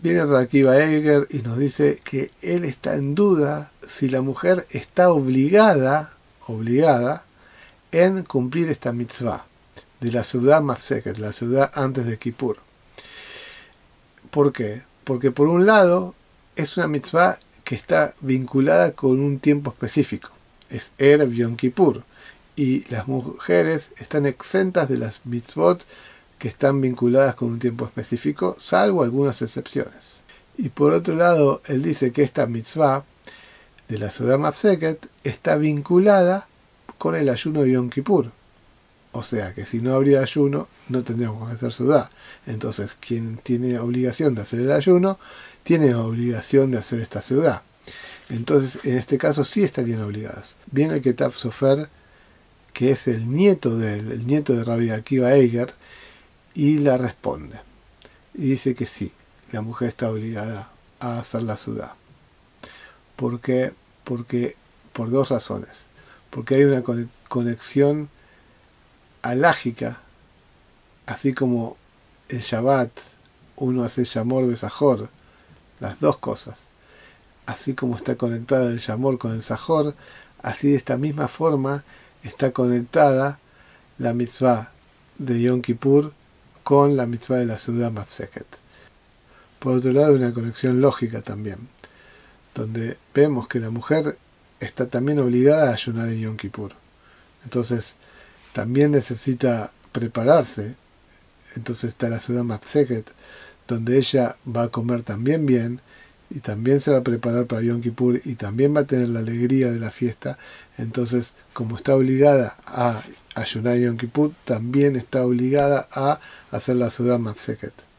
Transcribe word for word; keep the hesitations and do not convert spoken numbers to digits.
Viene Rabbi Akiva Eiger y nos dice que él está en duda si la mujer está obligada, obligada en cumplir esta mitzvah de la Seudá Mafseket, la Seudá antes de Kippur. ¿Por qué? Porque por un lado es una mitzvah que está vinculada con un tiempo específico, es Erev Yom Kippur, y las mujeres están exentas de las mitzvot que están vinculadas con un tiempo específico, salvo algunas excepciones. Y por otro lado, él dice que esta mitzvah de la Seudá Mafseket está vinculada con el ayuno de Yom Kippur. O sea que si no habría ayuno, no tendríamos que hacer Seudá. Entonces, quien tiene obligación de hacer el ayuno, tiene obligación de hacer esta Seudá. Entonces, en este caso sí estarían obligadas. Viene el Ketaf Sofer, que es el nieto del el nieto de Rabbi Akiva Eiger, y la responde. Y dice que sí, la mujer está obligada a hacer la Seudá. ¿Por qué? Porque, por dos razones. Porque hay una conexión halágica, así como el Shabbat uno hace Shamor Besajor, las dos cosas, así como está conectada el Shamor con el Sajor, así de esta misma forma está conectada la mitzvah de Yom Kippur con la mitzvah de la Seudá Mafseket. Por otro lado, hay una conexión lógica también, donde vemos que la mujer está también obligada a ayunar en Yom Kippur. Entonces, también necesita prepararse. Entonces está la Seudá Mafseket, donde ella va a comer también bien, y también se va a preparar para Yom Kippur, y también va a tener la alegría de la fiesta. Entonces, como está obligada a ayunar en Yom Kippur, también está obligada a hacer la Seudá Mafseket.